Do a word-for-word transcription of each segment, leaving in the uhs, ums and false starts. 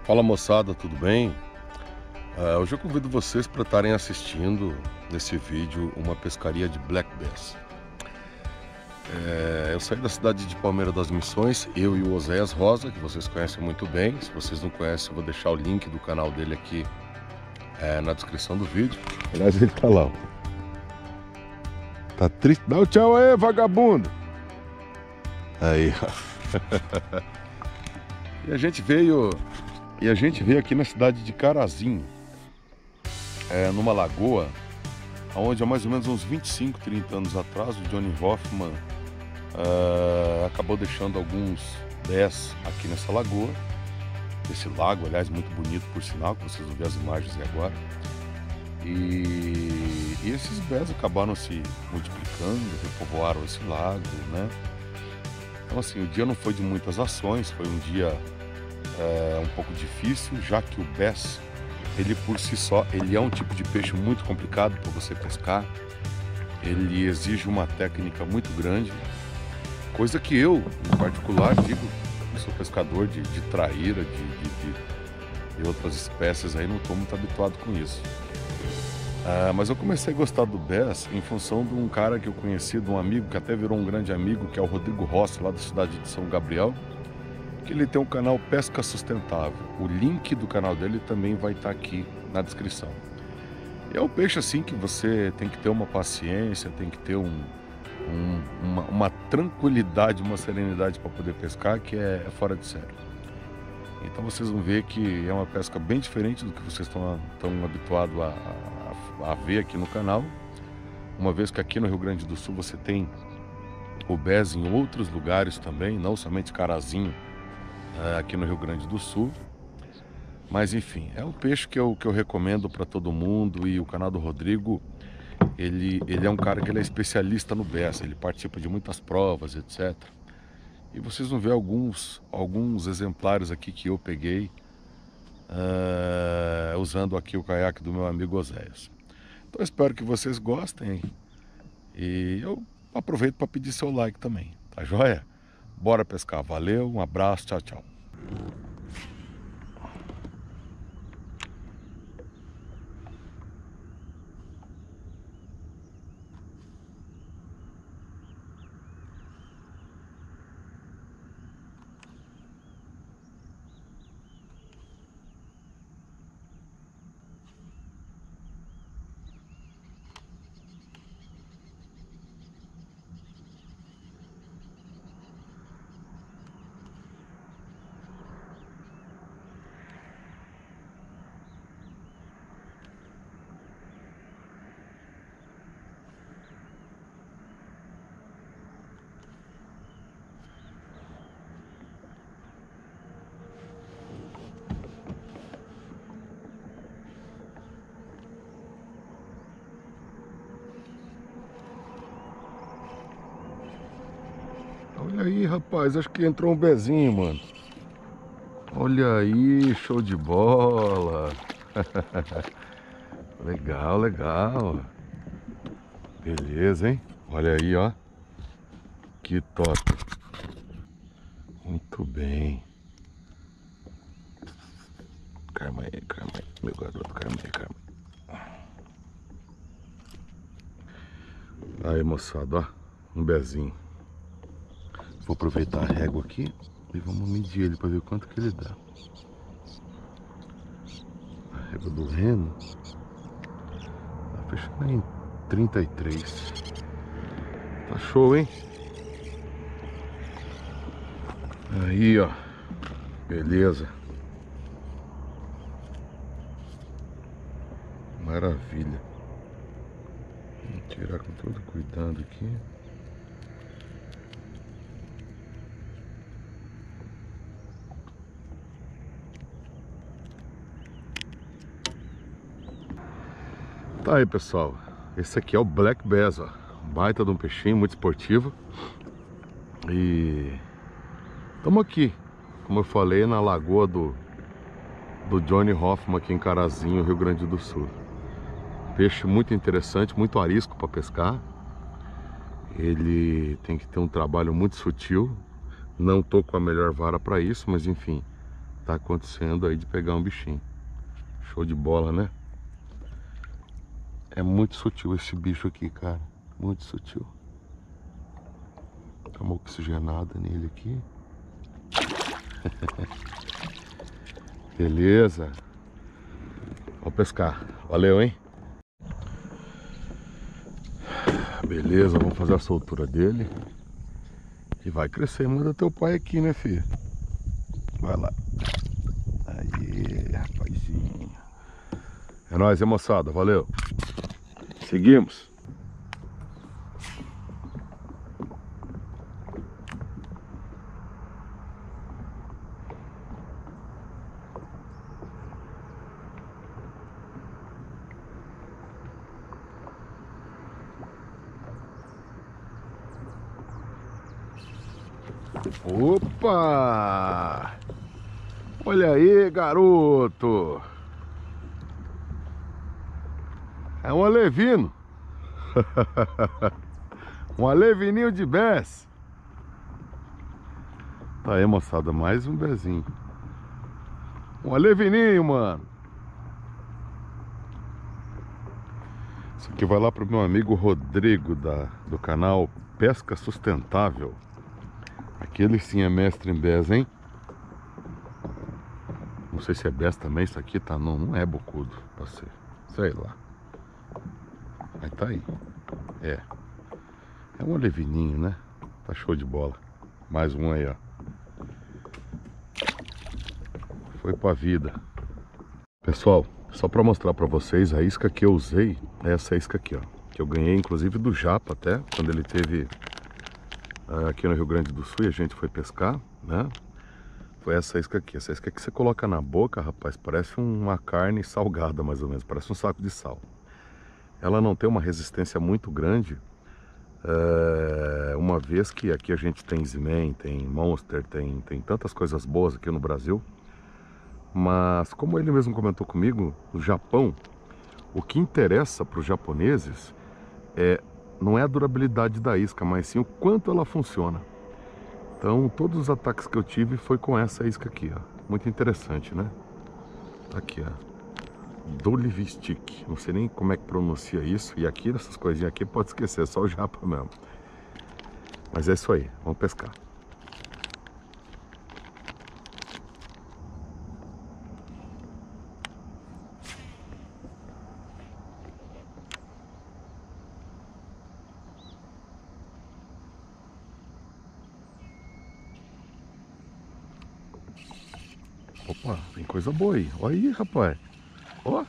Fala moçada, tudo bem? Uh, hoje eu convido vocês para estarem assistindo nesse vídeo uma pescaria de black bass. É, eu saí da cidade de Palmeira das Missões, eu e o Oséias Rosa, que vocês conhecem muito bem. Se vocês não conhecem, eu vou deixar o link do canal dele aqui é, na descrição do vídeo. Aliás, ele tá lá, ó. Tá triste? Dá um tchau aí, vagabundo! Aí, ó. E a gente veio... E a gente veio aqui na cidade de Carazinho, é, numa lagoa, onde há mais ou menos uns vinte e cinco, trinta anos atrás, o Johnny Hoffman uh, acabou deixando alguns bass aqui nessa lagoa. Esse lago, aliás, muito bonito por sinal, que vocês vão ver as imagens agora. E, e esses bass acabaram se multiplicando, repovoaram esse lago, né? Então assim, o dia não foi de muitas ações, foi um dia... É um pouco difícil, já que o bass, ele por si só, ele é um tipo de peixe muito complicado para você pescar. Ele exige uma técnica muito grande, coisa que eu, em particular, digo, eu sou pescador de, de traíra, de, de, de, de outras espécies aí, não estou muito habituado com isso. Ah, mas eu comecei a gostar do bass em função de um cara que eu conheci, de um amigo, que até virou um grande amigo, que é o Rodrigo Rossi, lá da cidade de São Gabriel, que ele tem um canal Pesca Sustentável. O link do canal dele também vai estar aqui na descrição. E é um peixe assim que você tem que ter uma paciência, tem que ter um, um, uma, uma tranquilidade, uma serenidade para poder pescar, que é, é fora de série. Então vocês vão ver que é uma pesca bem diferente do que vocês estão, estão habituados a, a, a ver aqui no canal. Uma vez que aqui no Rio Grande do Sul você tem o bass em outros lugares também, não somente Carazinho, aqui no Rio Grande do Sul. Mas enfim, é um peixe que eu, que eu recomendo para todo mundo. E o canal do Rodrigo, ele, ele é um cara que ele é especialista no bass, ele participa de muitas provas, etcétera. E vocês vão ver alguns, alguns exemplares aqui que eu peguei uh, usando aqui o caiaque do meu amigo Oséias. Então eu espero que vocês gostem. E eu aproveito para pedir seu like também, tá joia? Bora pescar, valeu, um abraço, tchau, tchau. Olha aí, rapaz, acho que entrou um bezinho, mano. Olha aí, show de bola. Legal, legal. Beleza, hein? Olha aí, ó. Que top. Muito bem. Calma aí, calma aí, meu garoto, calma aí, calma aí. Aí, moçada, ó. Um bezinho. Vou aproveitar a régua aqui e vamos medir ele para ver quanto que ele dá. A régua do reno tá fechando em trinta e três. Tá show, hein? Aí, ó. Beleza. Maravilha. Vou tirar com todo cuidado aqui. Tá aí, pessoal, esse aqui é o black bass, ó. Um baita de um peixinho, muito esportivo. E estamos aqui, como eu falei, na lagoa do, do Johnny Hoffman, aqui em Carazinho, Rio Grande do Sul. Peixe muito interessante, muito arisco para pescar. Ele tem que ter um trabalho muito sutil. Não tô com a melhor vara para isso, mas enfim, tá acontecendo aí de pegar um bichinho. Show de bola, né? É muito sutil esse bicho aqui, cara. Muito sutil. Dá uma oxigenada nele aqui. Beleza. Vamos pescar. Valeu, hein? Beleza, vamos fazer a soltura dele. E vai crescer. Manda teu pai aqui, né, filho? Vai lá. Aí, rapazinho. É nóis, hein, moçada? Valeu. Seguimos. Opa! Olha aí, garoto! É um alevino! Um alevininho de Bess! Tá aí, moçada, mais um bezinho. Um alevininho, mano! Isso aqui vai lá pro meu amigo Rodrigo, da, do canal Pesca Sustentável. Aquele sim é mestre em Bess, hein? Não sei se é Bess também, isso aqui tá, não, não é bocudo, pra ser, sei lá. Mas tá aí, é. É um alevininho, né? Tá show de bola. Mais um aí, ó. Foi pra vida. Pessoal, só pra mostrar pra vocês, a isca que eu usei é essa isca aqui, ó. Que eu ganhei, inclusive, do Japa até, quando ele teve aqui no Rio Grande do Sul e a gente foi pescar, né? Foi essa isca aqui. Essa isca que você coloca na boca, rapaz, parece uma carne salgada, mais ou menos. Parece um saco de sal. Ela não tem uma resistência muito grande, é, uma vez que aqui a gente tem Z-Man, tem Monster, tem, tem tantas coisas boas aqui no Brasil. Mas, como ele mesmo comentou comigo, no Japão, o que interessa para os japoneses é, não é a durabilidade da isca, mas sim o quanto ela funciona. Então, todos os ataques que eu tive foi com essa isca aqui, ó. Muito interessante, né? Aqui, ó. Dolivistic. Não sei nem como é que pronuncia isso. E aqui, essas coisinhas aqui, pode esquecer, é só o japa mesmo. Mas é isso aí, vamos pescar. Opa, tem coisa boa aí. Olha aí, rapaz. Ó.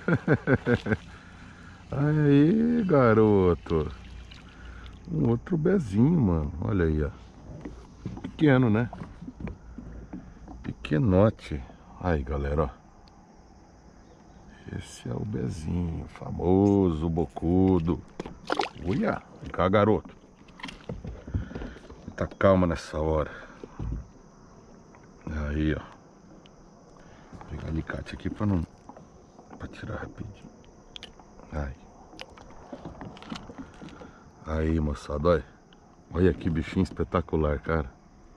Aí, garoto. Um outro bezinho, mano. Olha aí, ó. Pequeno, né? Pequenote. Aí, galera, ó. Esse é o bezinho. Famoso, bocudo. Uia. Vem cá, garoto. Muita calma nessa hora. Aí, ó. Vou pegar alicate aqui pra não... Pra tirar rapidinho. Aí. Aí, moçada, olha. Olha que bichinho espetacular, cara.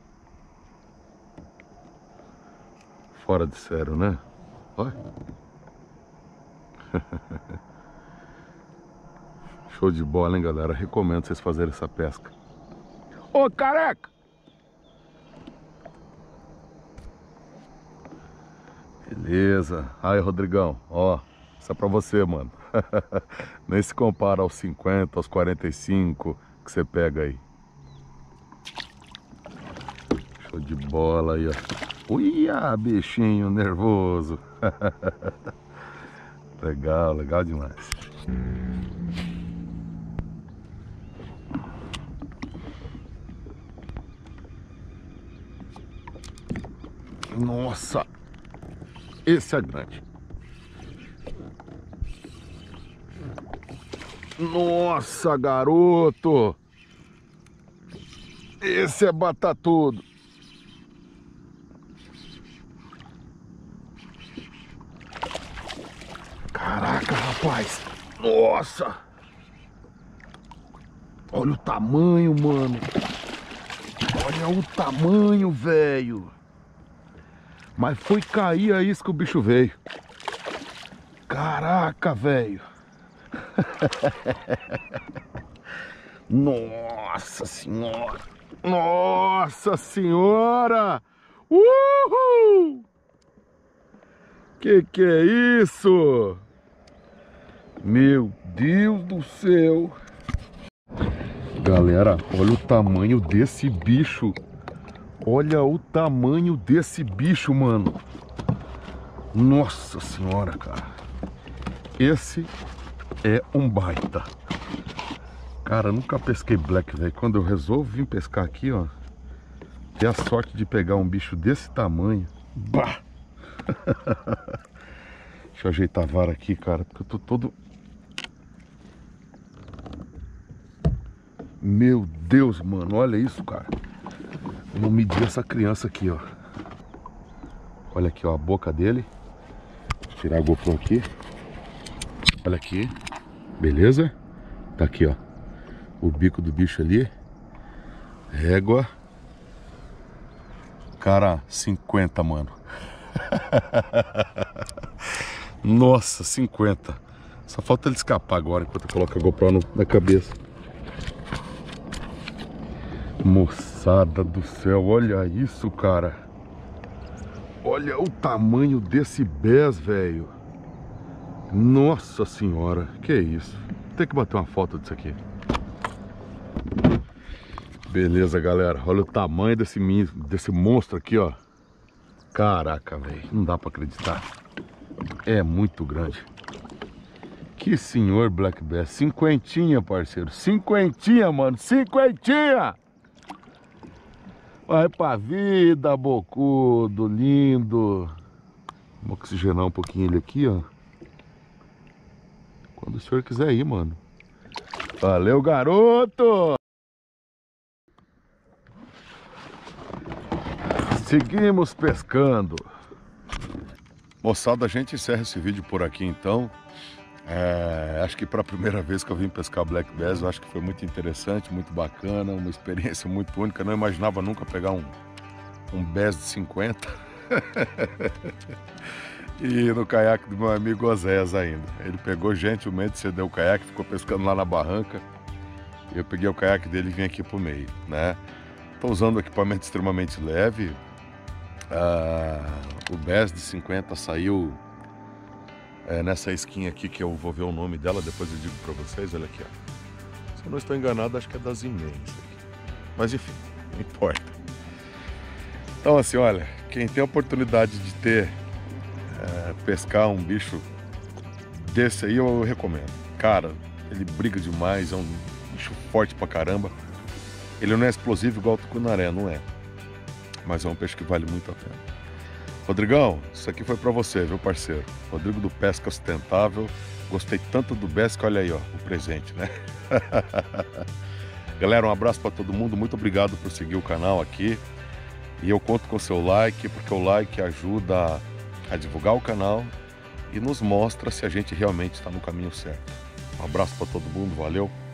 Fora de sério, né? Olha. Show de bola, hein, galera? Recomendo vocês fazerem essa pesca. Ô, careca! Beleza. Aí, Rodrigão, ó. Isso é pra você, mano. Nem se compara aos cinquenta, aos quarenta e cinco que você pega aí. Show de bola aí, ó. Uia, bichinho nervoso. Legal, legal demais. Nossa, esse é grande. Nossa, garoto. Esse é batatudo. Caraca, rapaz. Nossa. Olha o tamanho, mano. Olha o tamanho, velho. Mas foi cair a isca que o bicho veio. Caraca, velho. Nossa senhora. Nossa senhora. Uhul. Que que é isso? Meu Deus do céu. Galera, olha o tamanho desse bicho. Olha o tamanho desse bicho, mano. Nossa senhora, cara. Esse é um baita. Cara, nunca pesquei black, velho. Quando eu resolvo vir pescar aqui, ó, ter a sorte de pegar um bicho desse tamanho. Bah! Deixa eu ajeitar a vara aqui, cara, porque eu tô todo... Meu Deus, mano, olha isso, cara. Vamos medir essa criança aqui, ó. Olha aqui, ó, a boca dele. Vou tirar a GoPro aqui. Olha aqui. Beleza? Tá aqui, ó. O bico do bicho ali. Régua. Cara, cinquenta, mano. Nossa, cinquenta. Só falta ele escapar agora enquanto eu coloco a GoPro no, na cabeça. Moçada do céu, olha isso, cara. Olha o tamanho desse Bass, velho. Nossa senhora, que isso. Tem que bater uma foto disso aqui. Beleza, galera. Olha o tamanho desse, desse monstro aqui, ó. Caraca, velho. Não dá pra acreditar. É muito grande. Que senhor Black Bass. Cinquentinha, parceiro. Cinquentinha, mano. Cinquentinha! Vai pra vida, bocudo. Lindo. Vamos oxigenar um pouquinho ele aqui, ó. Quando o senhor quiser ir, mano. Valeu, garoto! Seguimos pescando. Moçada, a gente encerra esse vídeo por aqui então. É, acho que para a primeira vez que eu vim pescar Black Bass, eu acho que foi muito interessante, muito bacana, uma experiência muito única. Eu não imaginava nunca pegar um, um Bass de cinquenta. E no caiaque do meu amigo Oséias ainda. Ele pegou gentilmente, cedeu o caiaque, ficou pescando lá na barranca. Eu peguei o caiaque dele e vim aqui pro meio, né? Estou usando um equipamento extremamente leve. Ah, o Bass de cinquenta saiu é, nessa skin aqui, que eu vou ver o nome dela, depois eu digo para vocês. Olha aqui, ó. Se eu não estou enganado, acho que é das imensas. Mas enfim, não importa. Então assim, olha, quem tem a oportunidade de ter é, pescar um bicho desse aí, eu recomendo. Cara, ele briga demais, é um bicho forte pra caramba. Ele não é explosivo igual o tucunaré, não é. Mas é um peixe que vale muito a pena. Rodrigão, isso aqui foi pra você, viu, parceiro? Rodrigo do Pesca Sustentável. Gostei tanto do Bass que olha aí, ó, o presente, né? Galera, um abraço pra todo mundo. Muito obrigado por seguir o canal aqui. E eu conto com o seu like, porque o like ajuda a divulgar o canal e nos mostra se a gente realmente está no caminho certo. Um abraço pra todo mundo, valeu!